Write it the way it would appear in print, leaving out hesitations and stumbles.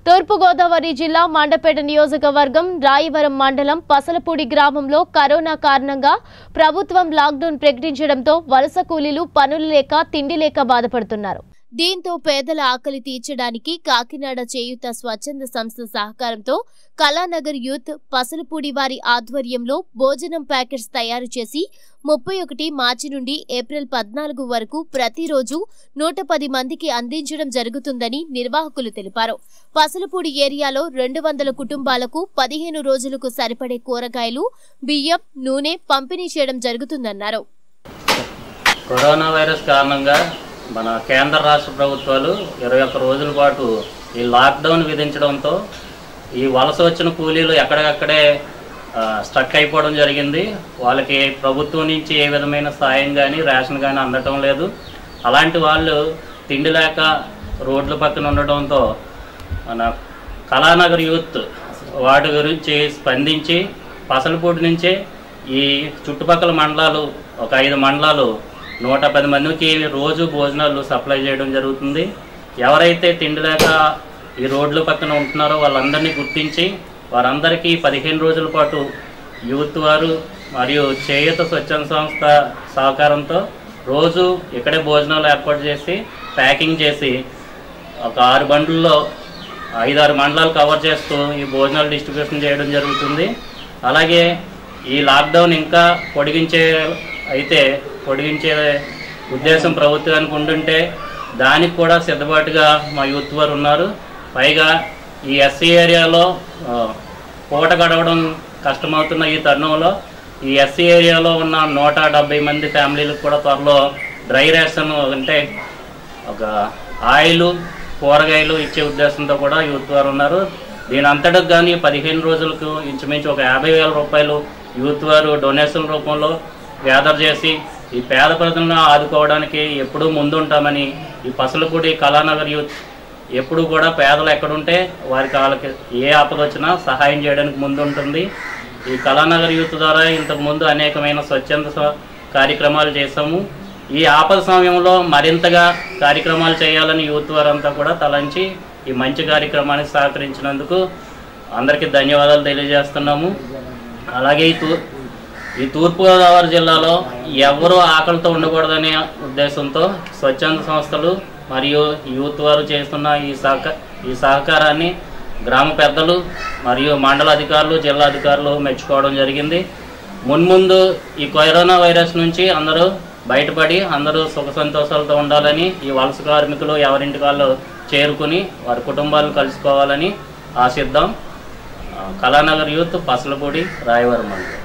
తూర్పు గోదావరి జిల్లా మండపేట నియోజకవర్గం రాయవరం మండలం పసలపూడి గ్రామంలో కరోనా కారణంగా ప్రభుత్వం లాక్డౌన్ ప్రకటించడంతో వలస కూలీలు పనులు లేక తిండి లేక బాధపడుతున్నారు. దీంతో పేదల ఆకలి తీర్చడానికి కాకినాడ చేయూత స్వచ్ఛంద సంస్థ సహకారంతో కళానగర్ యూత్ పసలపూడి వారి ఆధ్వర్యంలో భోజనం ప్యాకెట్స్ తయారు చేసి 31 మార్చి నుండి ఏప్రిల్ 14 వరకు ప్రతిరోజు 110 మందికి అందించడం జరుగుతుందని నిర్వాహకులు తెలిపారు. పసలపూడి ఏరియాలో 200 కుటుంబాలకు 15 రోజులకు సరిపడే కూరగాయలు, బియ్యం, నూనె పంపిణీ చేయడం జరుగుతుందన్నారు. కరోనా వైరస్ కారణంగా మన కేంద్ర రాష్ట్ర ప్రభుత్వాలు 21 రోజుల పాటు ఈ లాక్డౌన్ విధించడంతో ఈ వలస వచ్చిన కూలీలు ఎక్కడికక్కడే స్ట్రక్ అయిపోవడం జరిగింది. వాళ్ళకి ప్రభుత్వం నుంచి ఏ విధమైన సాయం కానీ రేషన్ కానీ అందటం లేదు. అలాంటి వాళ్ళు తిండి లేక రోడ్ల పక్కన ఉండటంతో మన కళానగర్ యూత్ వాటి గురించి స్పందించి పసలపూడి నుంచే ఈ చుట్టుపక్కల మండలాలు ఒక 5 మండలాలు 110 మందికి రోజు భోజనాలు సప్లై చేయడం జరుగుతుంది. ఎవరైతే తిండి లేక ఈ రోడ్ల పక్కన ఉంటున్నారో వాళ్ళందరినీ గుర్తించి వారందరికీ 15 రోజుల పాటు యూత్ వారు మరియు చేయూత స్వచ్ఛంద సంస్థ సహకారంతో రోజు ఇక్కడే భోజనాలు ఏర్పాటు చేసి ప్యాకింగ్ చేసి ఒక 6 బండ్లలో 5-6 మండలాలు కవర్ చేస్తూ ఈ భోజనాలు డిస్ట్రిబ్యూషన్ చేయడం జరుగుతుంది. అలాగే ఈ లాక్డౌన్ ఇంకా పొడిగించే ఉద్దేశం ప్రభుత్వానికి ఉంటుంటే దానికి కూడా సిద్ధపాటుగా మా యూత్ వారు ఉన్నారు. పైగా ఈ ఎస్సీ ఏరియాలో పూట గడవడం కష్టమవుతున్న ఈ తరుణంలో ఈ ఎస్సీ ఏరియాలో ఉన్న 170 మంది ఫ్యామిలీలకు కూడా త్వరలో డ్రై రేషన్ అంటే ఒక ఆయిల్, కూరగాయలు ఇచ్చే ఉద్దేశంతో కూడా యూత్ వారు ఉన్నారు. దీని అంతటికి కానీ 15 రోజులకు ఇంచుమించు ఒక 50,000 రూపాయలు యూత్ వారు డొనేషన్ రూపంలో గ్యాదర్ చేసి ఈ పేద ప్రజలను ఆదుకోవడానికి ఎప్పుడూ ముందుంటామని ఈ పసలపూడి కళానగర్ యూత్ ఎప్పుడు కూడా పేదలు ఎక్కడుంటే వారికి వాళ్ళకి ఏ ఆపద వచ్చినా సహాయం చేయడానికి ముందుంటుంది. ఈ కళానగర్ యూత్ ద్వారా ఇంతకుముందు అనేకమైన స్వచ్ఛంద కార్యక్రమాలు చేశాము. ఈ ఆపద సమయంలో మరింతగా కార్యక్రమాలు చేయాలని యూత్ వారంతా కూడా తలంచి ఈ మంచి కార్యక్రమానికి సహకరించినందుకు అందరికీ ధన్యవాదాలు తెలియజేస్తున్నాము. అలాగే ఈ తూర్పుగోదావరి జిల్లాలో ఎవరూ ఆకలితో ఉండకూడదనే ఉద్దేశంతో స్వచ్ఛంద సంస్థలు మరియు యూత్ వారు చేస్తున్న ఈ సహకారాన్ని గ్రామ పెద్దలు మరియు మండల అధికారులు, జిల్లా అధికారులు మెచ్చుకోవడం జరిగింది. మున్ముందు ఈ కరోనా వైరస్ నుంచి అందరూ బయటపడి అందరూ సుఖ సంతోషాలతో ఉండాలని, ఈ వలస కార్మికులు ఎవరింటి వాళ్ళు చేరుకుని వారి కుటుంబాలను కలుసుకోవాలని ఆశిద్దాం. కళానగర్ యూత్ పసలపూడి రాయవరం మండలం.